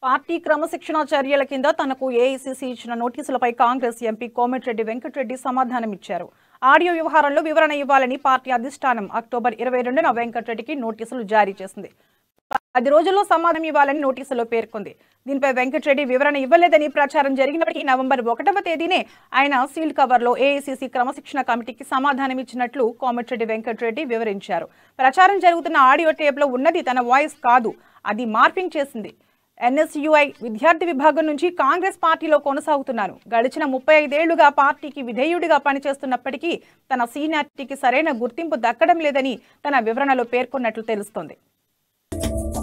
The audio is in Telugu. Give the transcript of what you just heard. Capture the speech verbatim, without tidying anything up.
పార్టీ క్రమశిక్షణ చర్యల కింద తనకు ఏఐసీసీ ఇచ్చిన నోటీసులపై కాంగ్రెస్ ఎంపీ కోమటిరెడ్డి వెంకటరెడ్డి సమాధానమిచ్చారు. ఆడియో వ్యవహారంలో వివరణ ఇవ్వాలని పార్టీ అధిష్టానం అక్టోబర్ ఇరవై రెండున వెంకటరెడ్డికి నోటీసులు జారీ చేసింది. పది రోజుల్లో సమాధానం ఇవ్వాలని నోటీసులో పేర్కొంది. దీనిపై వెంకటరెడ్డి వివరణ ఇవ్వలేదని ప్రచారం జరిగినప్పటికీ నవంబర్ ఒకటవ తేదీనే ఆయన సీల్డ్ కవర్లో ఏఐసీసీ క్రమశిక్షణ కమిటీకి సమాధానం ఇచ్చినట్లు కోమటిరెడ్డి వెంకటరెడ్డి వివరించారు. ప్రచారం జరుగుతున్న ఆడియో టేప్లో ఉన్నది తన వాయిస్ కాదు, అది మార్పింగ్ చేసింది. ఎన్ఎస్యుఐ విద్యార్థి విభాగం నుంచి కాంగ్రెస్ పార్టీలో కొనసాగుతున్నాను. గడిచిన ముప్పై ఐదేళ్లుగా పార్టీకి విధేయుడిగా పనిచేస్తున్నప్పటికీ తన సీనియారిటీకి సరైన గుర్తింపు దక్కడం లేదని తన వివరణలో పేర్కొన్నట్లు తెలుస్తోంది.